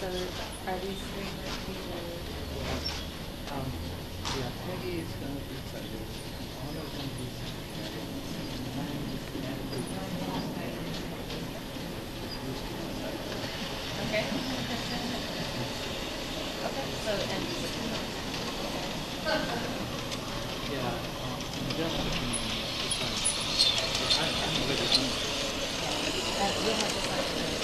So are these three either? Yeah, Peggy is going to be Sunday. All of them be Saturday. Mine is Okay. Okay, so, and yeah, just looking at the time. I'm already done. we have to sign